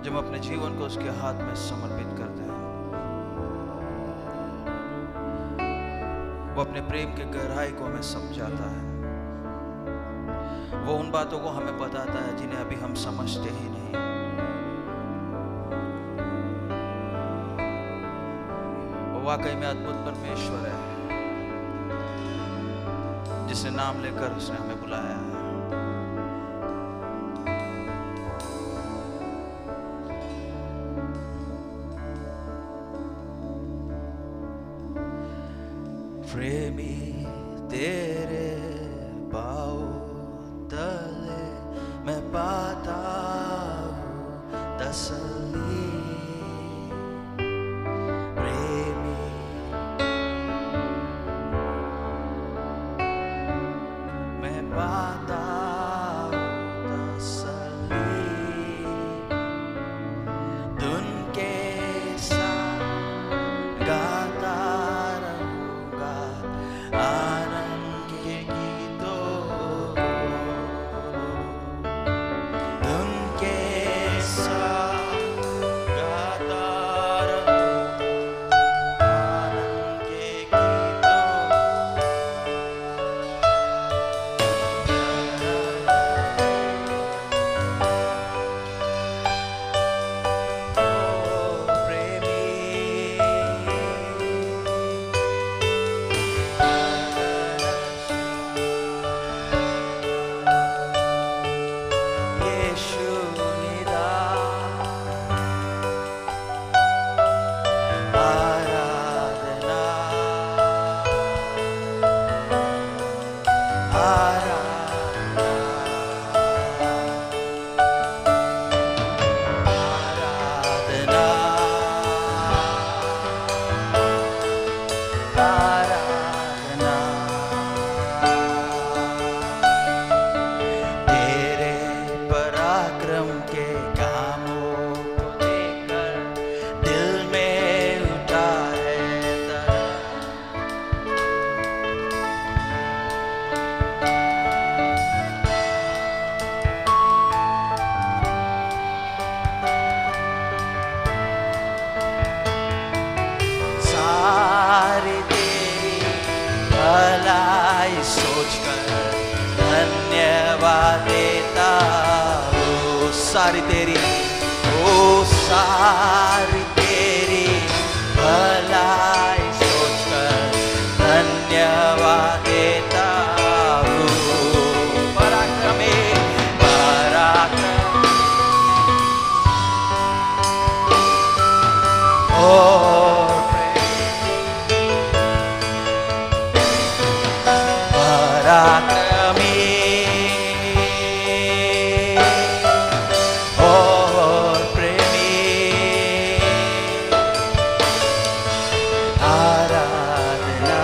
जब हम अपने जीवन को उसके हाथ में समर्पित करते हैं, वो अपने प्रेम के गहराई को हमें समझाता है। वो उन बातों को हमें बताता है जिन्हें अभी हम समझते ही नहीं। वो वाकई में अद्भुत परमेश्वर है, जिसने नाम लेकर उसने हमें बुलाया है। प्रेमी तेरे पाँव तले मैं पाता हूँ तसल्ली। प्रेमी मैं पाता हूँ तसल्ली। धुन के साथ गाता रहूँगा आनंद के गीतों को। धुन के साथ गाता रहूँगा आनंद के गीतों को। प्रेमी यीशु निदा आराधना आराधना आराधना आराधना। तेरे पराक्रम के कामों को देखकर दिल में उठा है तरस। सारी तेरी भलाई सोचकर धन्यवाद देता हूँ। सारी तेरी भलाई सोचकर धन्यवाद देता हूँ। पराक्रमी पराक्रम और पराक्रमी और प्रेमी आराधना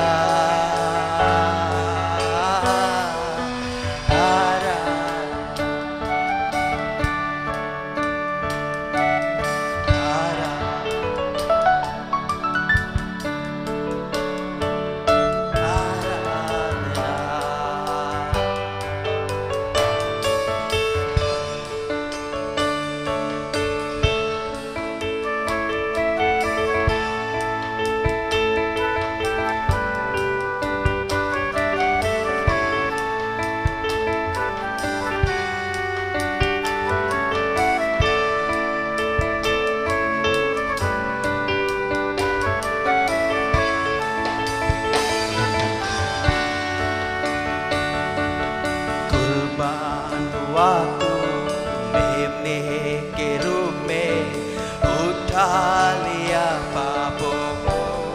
कुर्बान हुआ तू मेमने के रूप में, उठा लिया पापों को।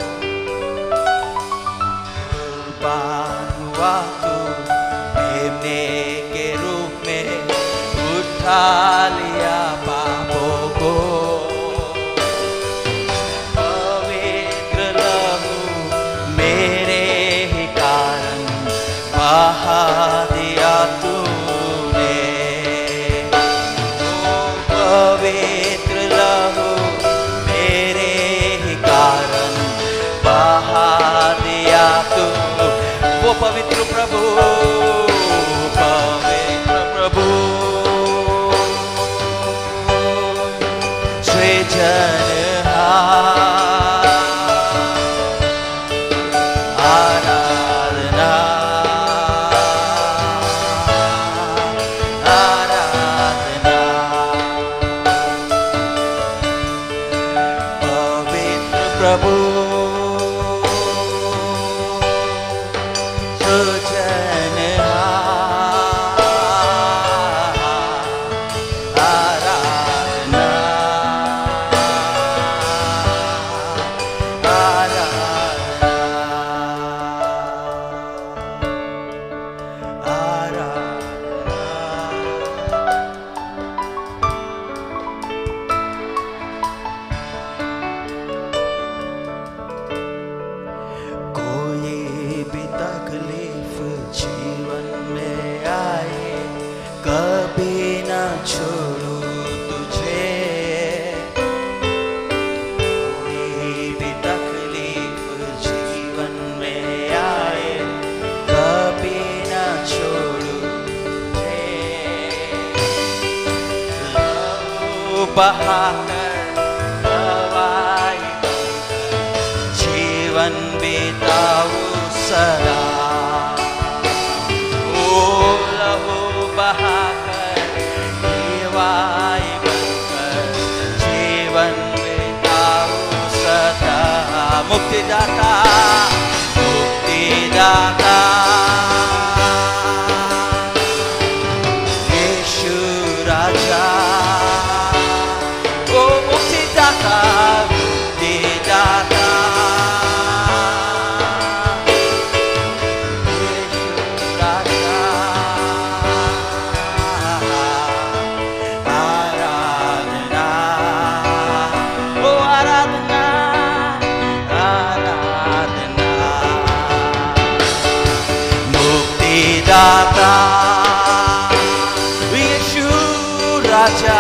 कुर्बान हुआ तू मेमने के रूप में, उठा लिया पापों को। पवित्र लहू मेरे ही कारण बहा दिया तूने। ओ पवित्र लहू मेरे ही कारण बहा दिया तू। वो पवित्र प्रभु, पवित्र प्रभु बहाकर गवाई जीवन बिताऊं सदा। ओ लहू बहाकर गवाई बनकर जीवन बिताऊं सदा। मुक्तिदाता मुक्तिदाता यीशु राजा। ओ मुक्तिदाता मुक्तिदाता यीशु राजा। आराधना ओ आराधना आराधना मुक्तिदाता यीशु राजा।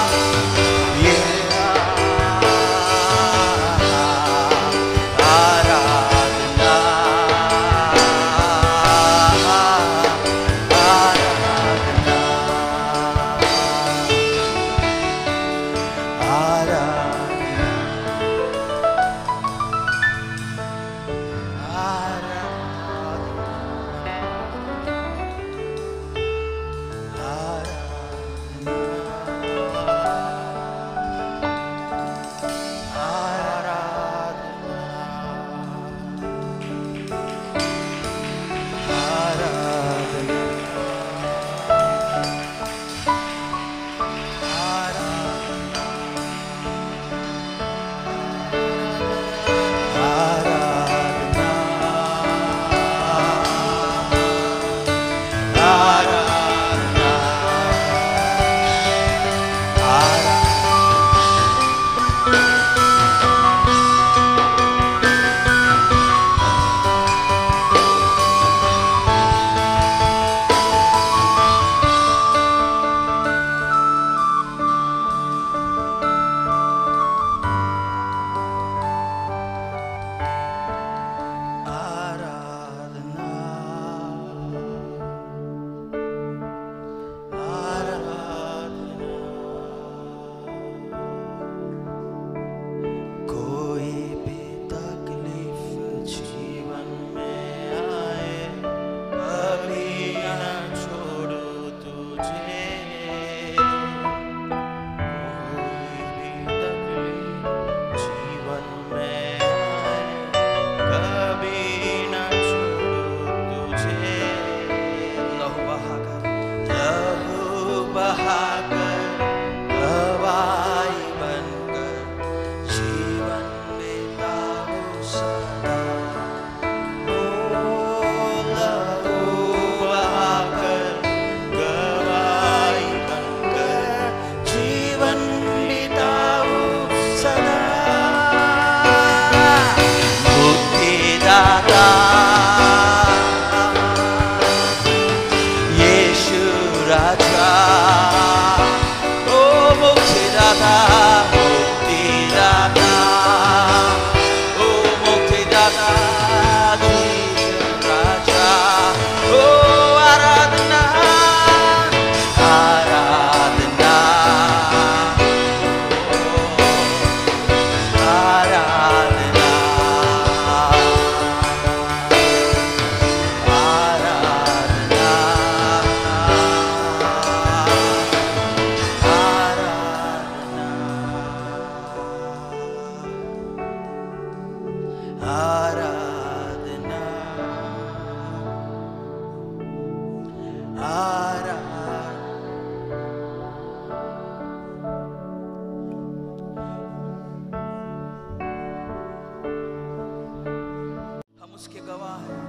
उसके गवाह हैं,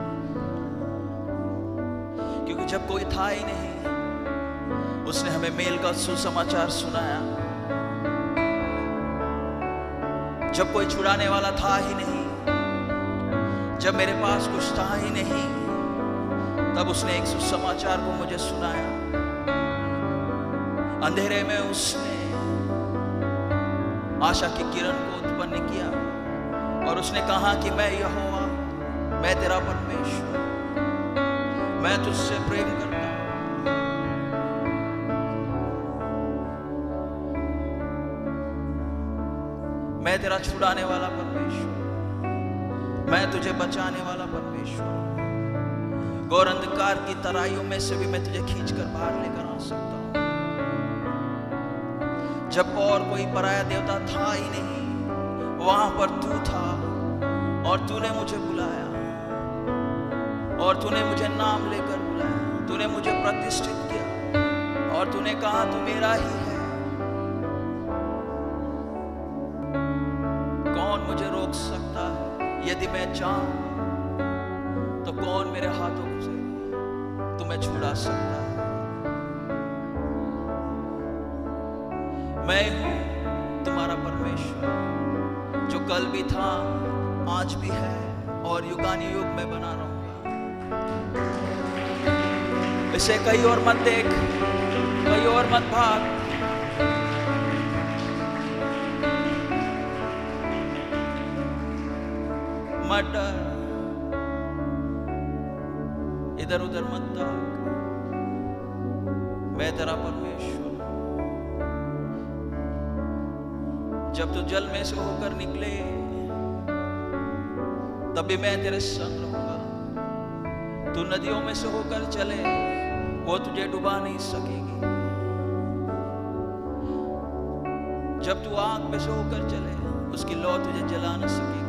क्योंकि जब कोई था ही नहीं उसने हमें मेल का सुसमाचार सुनाया। जब कोई छुड़ाने वाला था ही नहीं, जब मेरे पास कुछ था ही नहीं, तब उसने एक सुसमाचार को मुझे सुनाया। अंधेरे में उसने आशा की किरण को उत्पन्न किया और उसने कहा कि मैं यहोवा, मैं तेरा परमेश्वर, मैं तुझसे प्रेम करता हूं। मैं तेरा छुड़ाने वाला परमेश्वर, मैं तुझे बचाने वाला परमेश्वर। घोर अंधकार की तराइयों में से भी मैं तुझे खींचकर बाहर लेकर आ सकता हूं। जब और कोई पराया देवता था ही नहीं, वहां पर तू था और तूने मुझे बुलाया, और तूने मुझे नाम लेकर बुलाया, तूने मुझे प्रतिष्ठित किया और तूने कहा तू मेरा ही है। कौन मुझे रोक सकता है? यदि मैं चाहूं तो कौन मेरे हाथों से तुम्हें छुड़ा सकता है? मैं हूं तुम्हारा परमेश्वर, जो कल भी था, आज भी है और युगानुयुग में बना रहूंगा। इसे कहीं और मत देख, कहीं और मत भाग। मत डर, इधर उधर मत ताक। मैं तेरा परमेश्वर। जब तू जल में से होकर निकले तब भी मैं तेरे संग रहूंगा। तू नदियों में से होकर चले, वो तुझे डुबा नहीं सकेगी। जब तू आग में से होकर चले, उसकी लौ तुझे जला न सकेगी,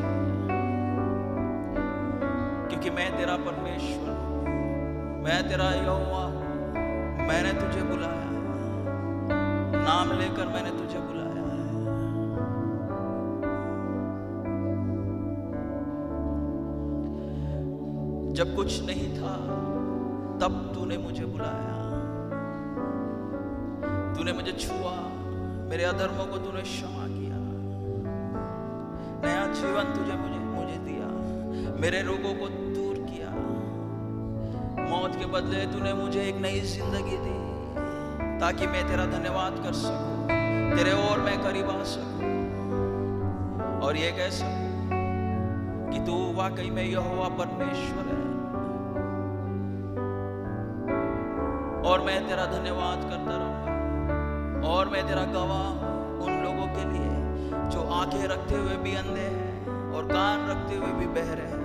क्योंकि मैं तेरा परमेश्वर, मैं तेरा यहोवा हूं। मैंने तुझे बुलाया, नाम लेकर मैंने तुझे बुलाया। जब कुछ नहीं था तब तूने मुझे बुलाया, तूने मुझे छुआ, मेरे अधर्मों को तूने क्षमा किया, नया जीवन तुझे मुझे दिया, मेरे रोगों को दूर किया। मौत के बदले तूने मुझे एक नई जिंदगी दी, ताकि मैं तेरा धन्यवाद कर सकूं, तेरे और मैं करीब आ सकूं और ये कह सकूं कि तू वाकई में यहोवा परमेश्वर है। और मैं तेरा धन्यवाद करता रहूंगा, और मैं तेरा गवाह हूं उन लोगों के लिए जो आंखें रखते हुए भी अंधे हैं और कान रखते हुए भी बहरे हैं।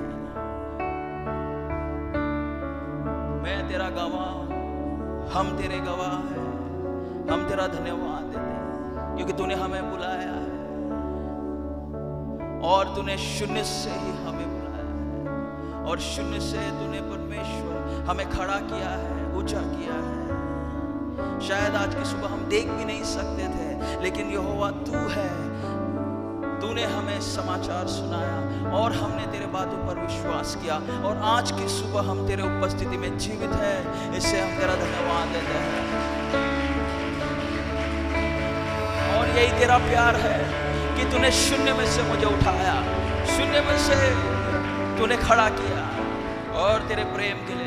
मैं तेरा गवाह हूं, हम तेरे गवाह हैं। हम तेरा धन्यवाद देते हैं क्योंकि तूने हमें बुलाया है और तूने शून्य से ही हमें बुलाया है, और शून्य से तूने परमेश्वर हमें खड़ा किया है, ऊंचा किया है। शायद आज की सुबह हम देख भी नहीं सकते थे, लेकिन यहोवा तू है। तूने हमें समाचार सुनाया और हमने तेरे बातों पर विश्वास किया, और आज की सुबह हम तेरे उपस्थिति में जीवित है। इससे हम तेरा धन्यवाद देते हैं। और यही तेरा प्यार है कि तूने शून्य में से मुझे उठाया, शून्य में से तूने खड़ा किया, और तेरे प्रेम के लिए